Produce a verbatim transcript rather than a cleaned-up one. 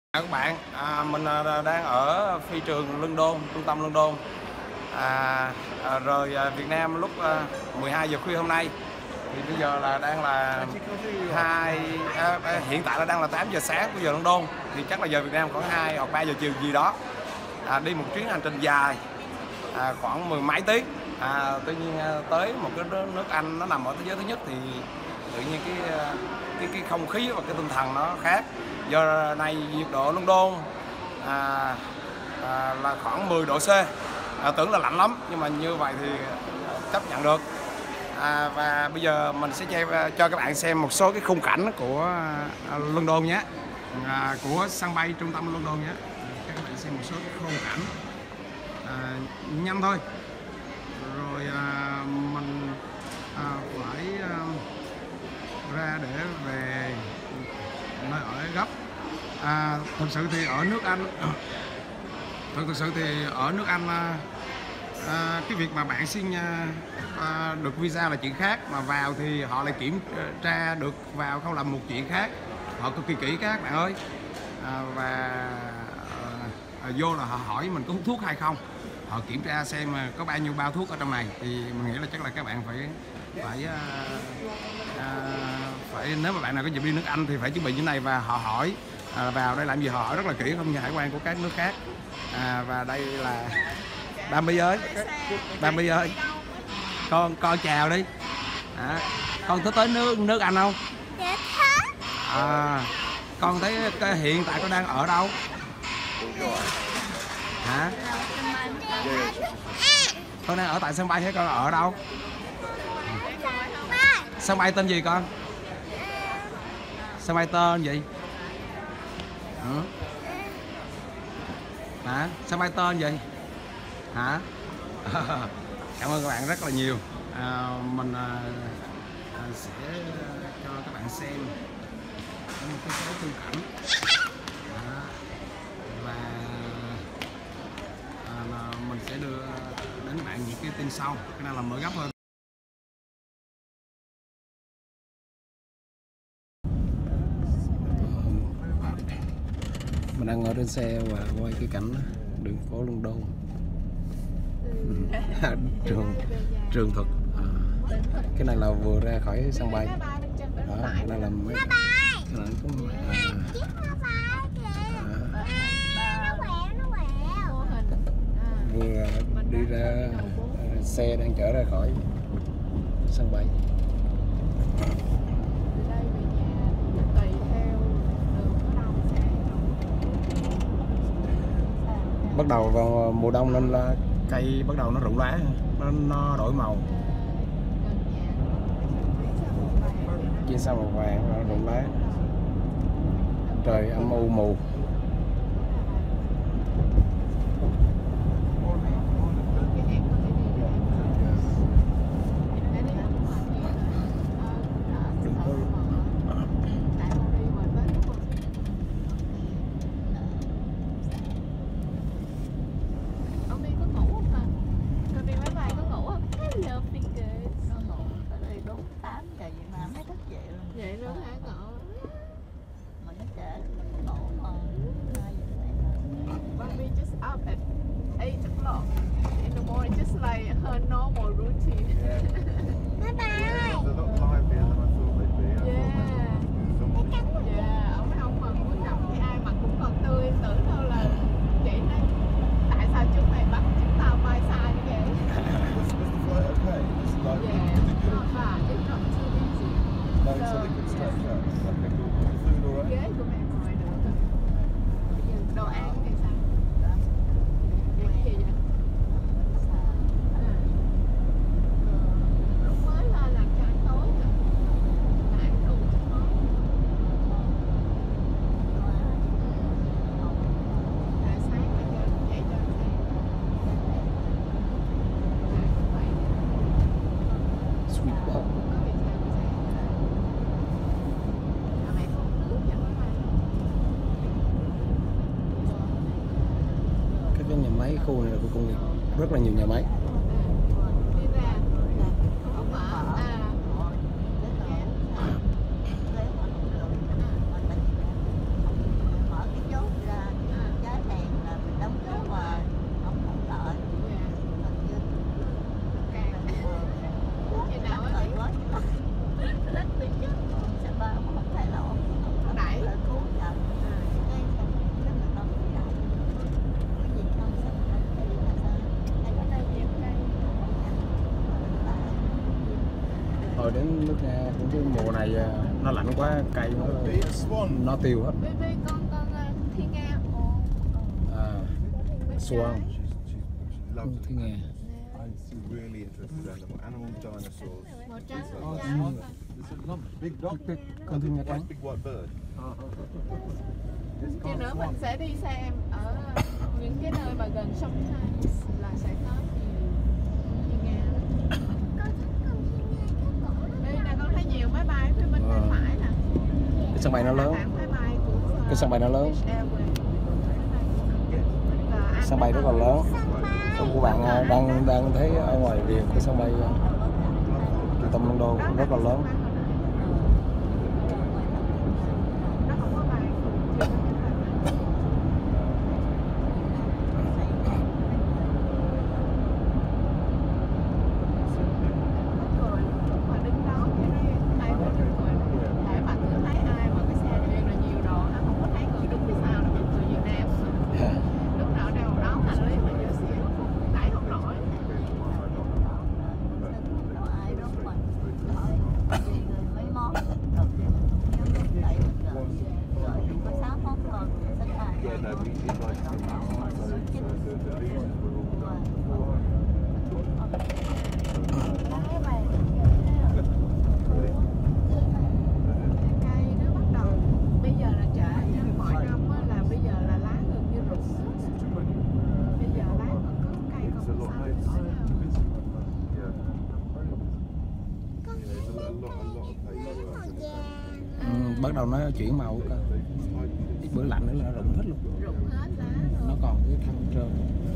Chào các bạn, à, mình à, đang ở phi trường London, trung tâm London. À, à, rồi à, Việt Nam lúc à, mười hai giờ khuya hôm nay. Thì bây giờ là đang là hai à, à, hiện tại là đang là tám giờ sáng của giờ London. Thì chắc là giờ Việt Nam khoảng hai hoặc ba giờ chiều gì đó. À, đi một chuyến hành trình dài à, khoảng mười mấy tiếng. À, tuy nhiên à, tới một cái nước Anh nó nằm ở thế giới thứ nhất thì tự nhiên cái cái cái không khí và cái tinh thần nó khác. Giờ này nhiệt độ London à, à, là khoảng mười độ C, à, tưởng là lạnh lắm nhưng mà như vậy thì chấp nhận được. À, và bây giờ mình sẽ cho các bạn xem một số cái khung cảnh của à, London nhé, à, của sân bay trung tâm London nhé. Các bạn xem một số cái khung cảnh à, nhanh thôi. Rồi à, mình à, phải à, ra để về nơi ở gấp. À, thực sự thì ở nước Anh thực, thực sự thì ở nước Anh à, cái việc mà bạn xin à, được visa là chuyện khác, mà vào thì họ lại kiểm tra được vào không làm một chuyện khác. Họ cực kỳ kỹ các bạn ơi. À, và à, vô là họ hỏi mình có hút thuốc hay không, họ kiểm tra xem có bao nhiêu bao thuốc ở trong này. Thì mình nghĩ là chắc là các bạn phải phải à, à, phải nếu mà bạn nào có dịp đi nước Anh thì phải chuẩn bị như này. Và họ hỏi à, vào đây làm gì, họ hỏi rất là kỹ, không như hải quan của các nước khác. À, và đây là Bambi ơi, Bambi ơi, con con chào đi. À, con có tới nước nước Anh không? Dạ thích. À, con thấy cái hiện tại con đang ở đâu? Hả? Con đang ở tại sân bay hay con ở đâu? Sân bay tên gì con? Sân bay tên gì? Ừ. Hả? Sân bay tên gì? Hả? Cảm ơn các bạn rất là nhiều. À, mình à, sẽ cho các bạn xem một cái số khung cảnh. À, và à, mình sẽ đưa đến các bạn những cái tin sau. Cái này là mở gấp hơn. Mình đang ở trên xe và quay cái cảnh đường phố London. trường trường thuật. À, cái này là vừa ra khỏi sân bay. Đó, cái này là mấy cái này cũng à, vừa đi ra, xe đang chở ra khỏi sân bay. Bắt đầu vào mùa đông nên là cây bắt đầu nó rụng lá, nó, nó đổi màu, chia sang màu vàng, nó rụng lá, trời âm u mù. Vậy luôn hả cậu? Mình nó trễ ngủ mà hai giờ sáng. But we just up at eight o'clock in the morning, just like her normal routine. Bye bye. They're not live here than I thought they'd be. I Yeah. thought they'd be Yeah, ông không mà muốn gặp thì ai mặt cũng còn tươi, tưởng đâu là chị nói tại sao chúng mày bắt chúng tao bay xa như vậy? Was, was the flight okay? It's like, Yeah, is it good? not bad, it's not too easy. No, so they could stretch out. Okay, cool. Was the food alright? Ghế của mẹ ngồi được. Đồ ăn thì sao? Cái gì vậy? Lúc mới lên làm cho ăn tối rồi. Mà ăn đủ các món. Rồi sáng là cho dậy cho sáng. Sweet ball. Có việc sao buổi sáng? Mà mẹ không nước cho nó ăn. Các cái nhà máy khu này là khu công nghiệp, rất là nhiều nhà máy. Đi ra không mở à. Mở cái chốt rồi đến nước Nga cũng cái mùa này nó lạnh quá cây nó nó tiêu hết. Baby con con uh, Thiên Nga. Ồ. À, Swan. She loves Thiên Nga. I'm really interested in animal, animal dinosaurs. Màu trắng, màu trắng. Big dog, Con Thiên Nga trắng. big white bird. Chứ nữa mình sẽ đi xem ở những cái nơi mà gần sông Thames là sẽ có nhiều Thiên Nga. Đây nè con thấy nhiều máy bay phía bên tay phải nè. Cái sân bay nó lớn. Hãng máy bay của uh, Cái sân bay nó lớn. British Airways. Và anh Sân bay rất là lớn. Của bạn à, đang đang thấy ở ngoài rìa cái sân bay à, trung tâm London cũng rất là lớn. Nó không có bay. Cười lúc mà đứng đó cái này ai cũng đứng cười. Để mà cứ thấy ai mà cái xe đi là nhiều đồ, nó không có thấy người đứng phía sau là người Việt Nam. Lúc nào đều đón hành lý mà vô xỉu tải không nổi. Đâu ai đó mà hỏi gì rồi mấy món đầu tiên nhớ tại rồi rồi có sáu món còn sách bài. Yeah, no, we did like so the, the leaders were all Cây nó bắt đầu bây giờ là trễ nha, mọi năm á là bây giờ là lá gần như rụng hết. Bây giờ lá còn có cây It's a còn lot xanh higher. xanh nào. Yeah. Yeah, there's a, a lot, a lot of places where I can Ừ, bắt đầu nó chuyển màu cơ. Ít bữa lạnh nữa là nó rụng hết luôn. Rụng hết lá Nó rồi. còn cái thân trơn.